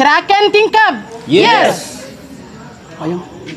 Cerahkan tingkap. Yes. Ayo.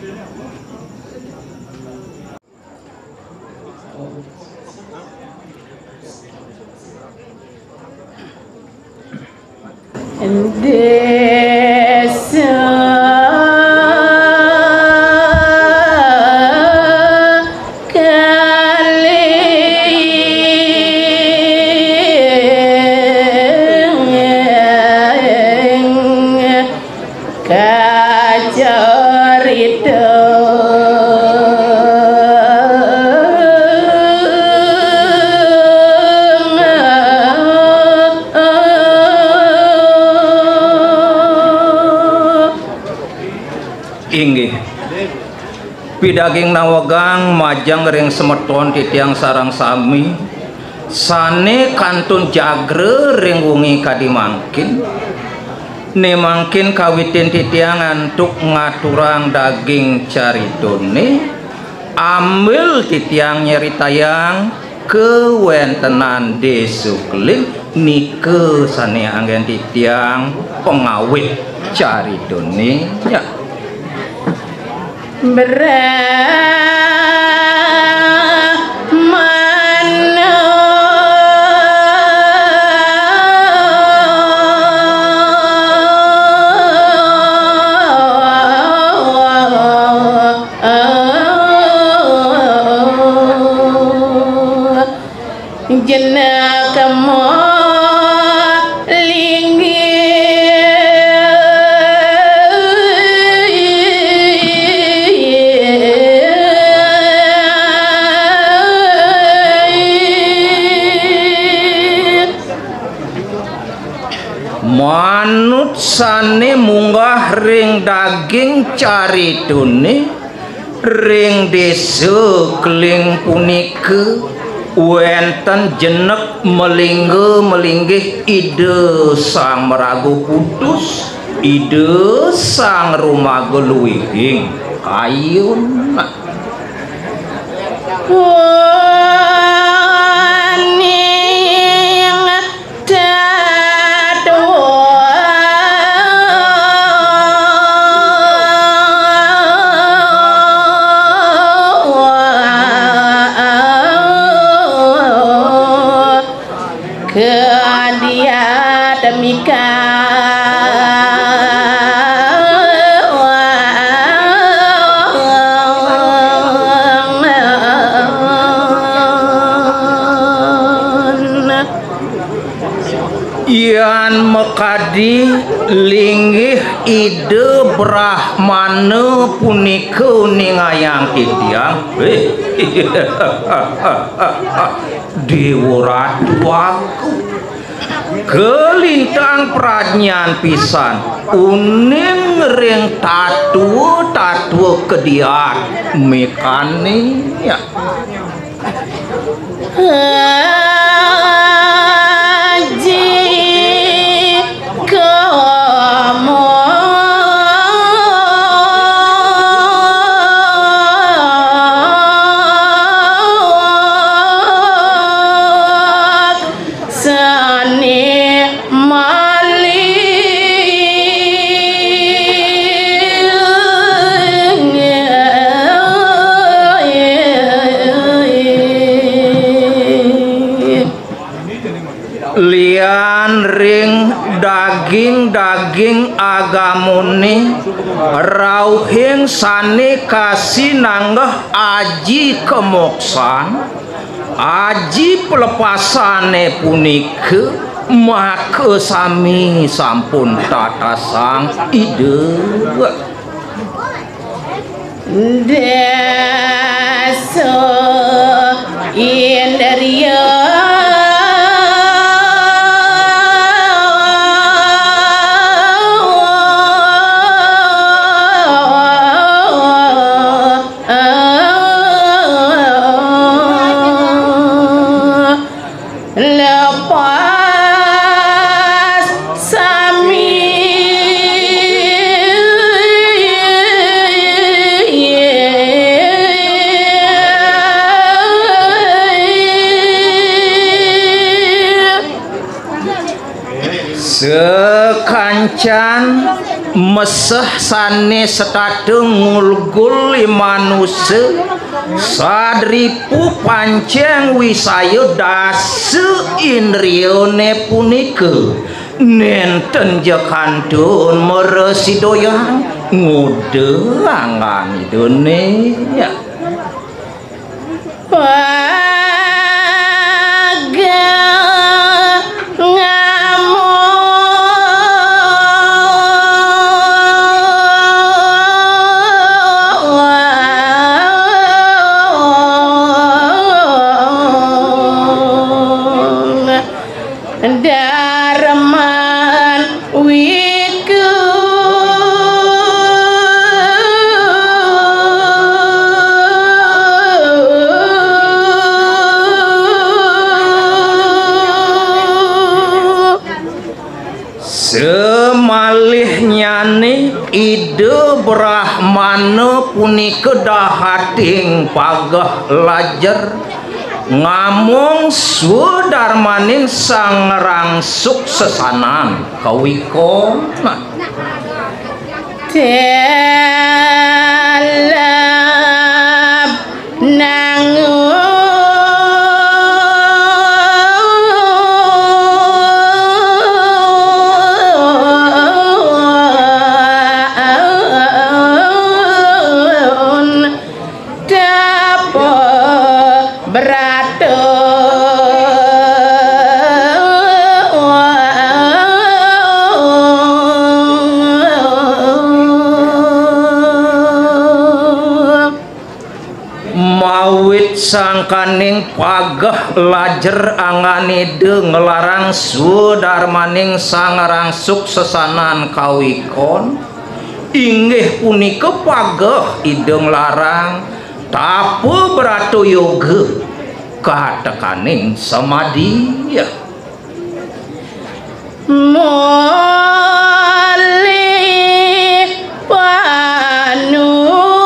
Inggih pidaging nawagang majang ring semeton titiang sarang sami sane kantun jagre ring wengi kadimangkin ne mangkin kawitin titiang antuk ngaturang daging caritone ambil titiang nyeritayang kewentenan desukling nike sane anggen titiang pengawit caritone ya manut sane munggah ring daging caritone ring desa keling punika wenten jenek melinggih ide sang meragu putus ide sang rumaga luwihing kayun Yan mekadi linggih ide brahmana punika ningayang titiang dewa ratu aku kelintang pradnyan pisan uning ring tatu kediat mekane ya lian ring daging agamone rauhing sane kasinanggah aji kemoksan aji pelepasane punika maka sami sampun tatasang ide desa indaria kancan meseh sane setadeng ngulgul manusia sadripu panceng wisaya dase indrione punika nenten jakantun meresidoyan ngudelangan dunia semalih nyane ide Brahmana punika dahating pagah lajar ngamung sudarmaning sang rangsuk sesanan kawikona telab nangu sangkaning pagah lajer anganide ngelarang sudarmaning sang rangsuk sesanan kawikon inggih punika pagah ide nglarang tapu bratu yoga katekaning samadhi moleh panu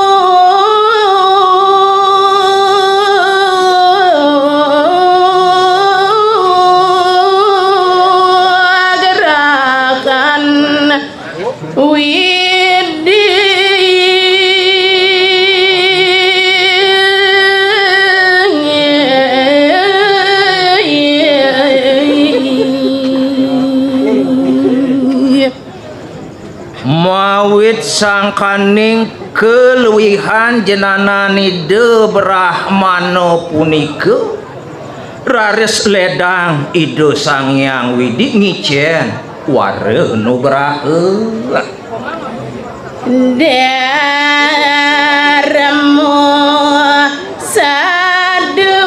mawit sangkaning keluwihan jenananide Brahmana punika raris ledang ide Sang Hyang Widi ngicen ware nugraha darmo sadu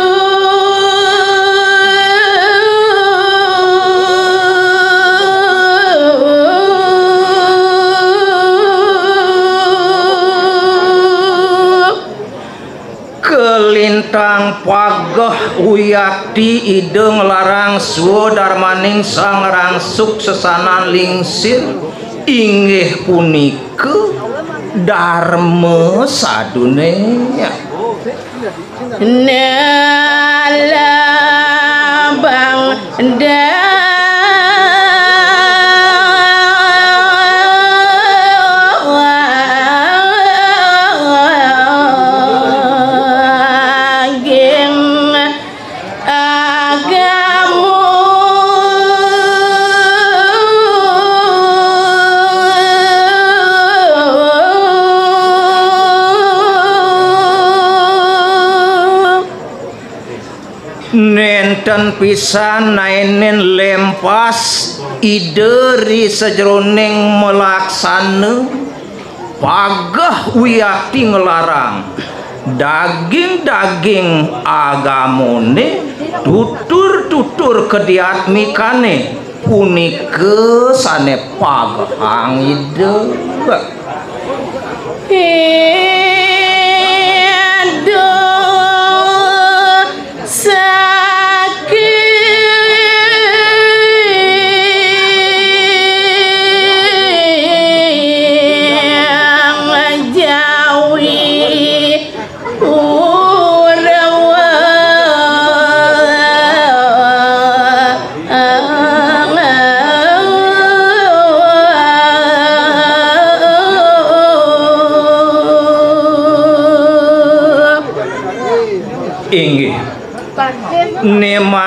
kelintang pagah uyakti ide nglarang sudarmaning sang rangsuk sesanan lingsir inggih punika dharma sadunya nalabang nenten pisan naenen lempas ide ri sajroning melaksana pagah wiyakti nglarang daging-daging agamone tutur-tutur kediatmikane punika sane pagah ide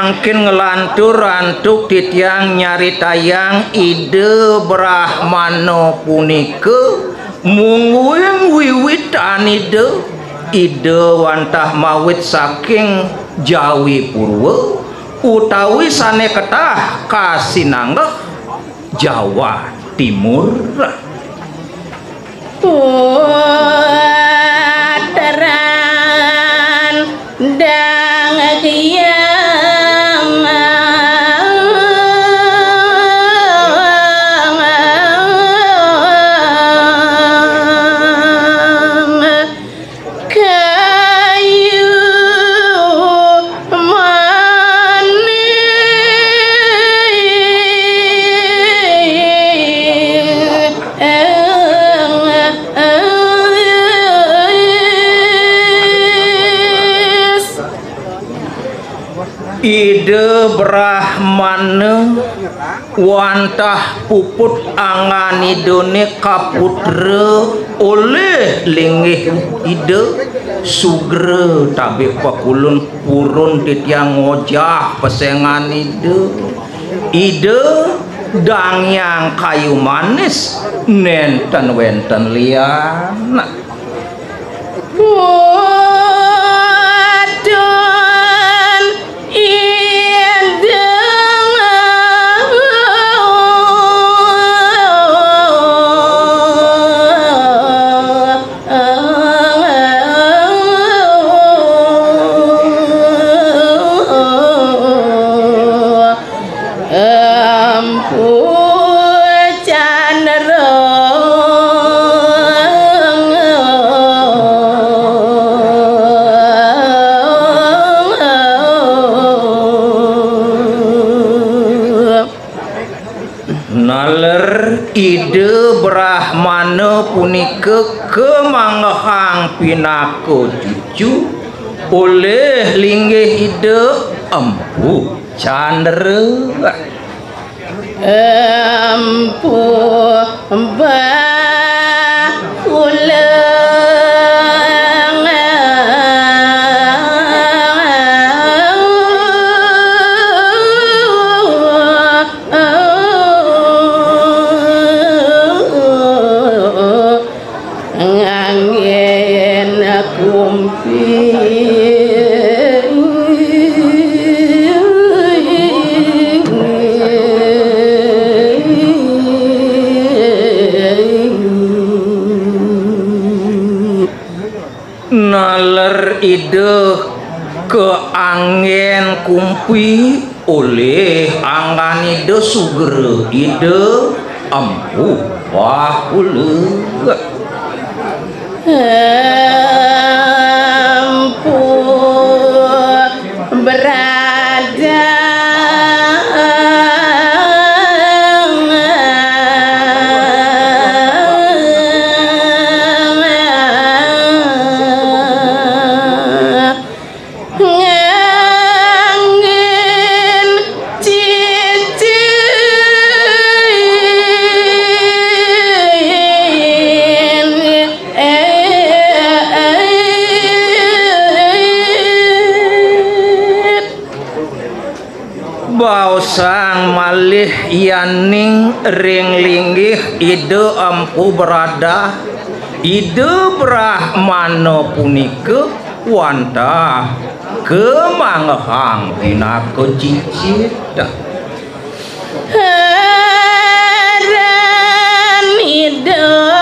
mangkin ngelantur antuk titiang nyari tayang ide Brahmana punika mungguing wiwitan ide wantah mawit saking Jawi Purwa utawi sane ketah kasinanggeh Jawa Timur. Puteran dang kiam kayu ide Brahmana wantah puput anganidone kaputra oleh linggih ide sugre tabi pakulun purun titiang ngojah pesengan ide dangyang kayu manis nenten wenten liana ide Brahmana punika kemanghang pinako cucu oleh linggih ide Empu Candra. Empu naler ide ke angin kumpi oleh angan ide sugere ide Empu Bahula. Empu berada Bausang malih yaning ring linggih ide Empu berada ide Brahmana punika wantah kemanghang pinaka cicit haran ide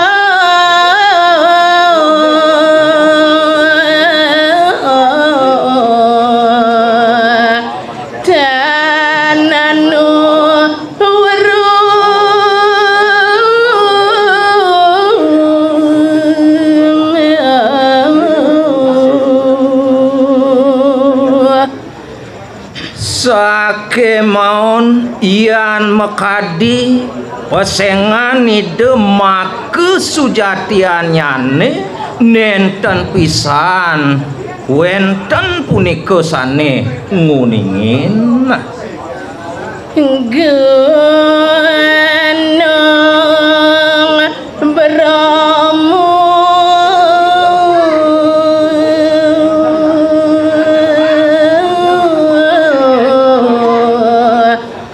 sake maun ian mekadi pesengan ide make sujatianyane nenten pisan wenten punika sane nguningin Gunung Bromo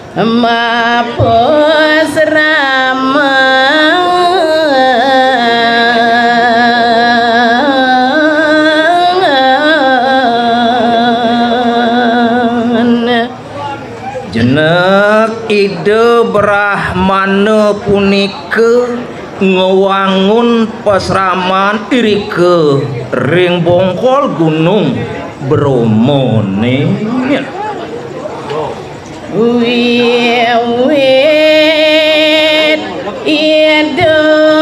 mapus rama jenek ide Brahmana punika ngewangun pasraman irike ring bongkol gunung Bromo ne wiwit ide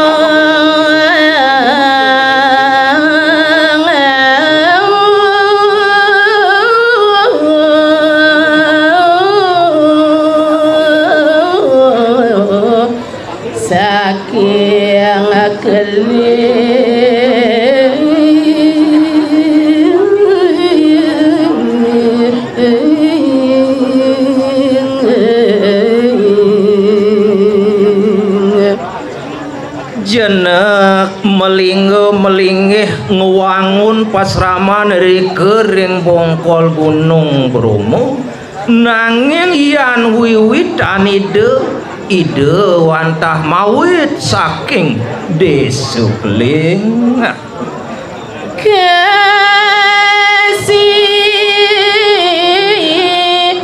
saking jenek melingih ngewangun pasraman rike ring bongkol gunung Bromo nanging yan wiwitan ide wantah mawit saking desa keling kasih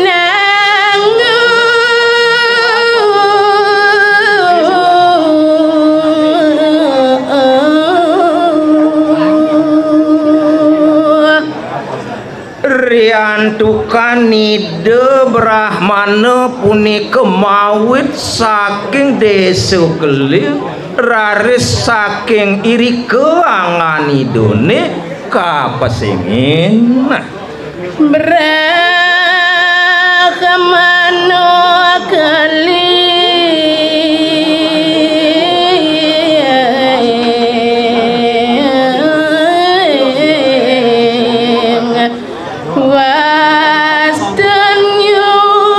riantukan ide Brahmana punika mawit saking desa keling raris saking irike anganidone kapesingin Brahmana keling wastanyo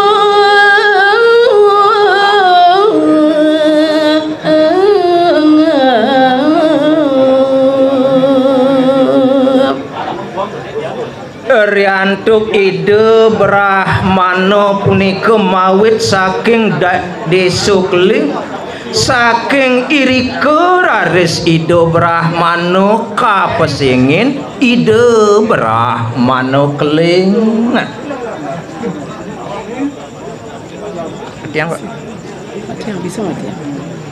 riantuk ide Brahmana punika mawit saking desa keling saking irike raris ide Brahmana kapesingin ide Brahmana keling tiang Pak mati yang bisa mati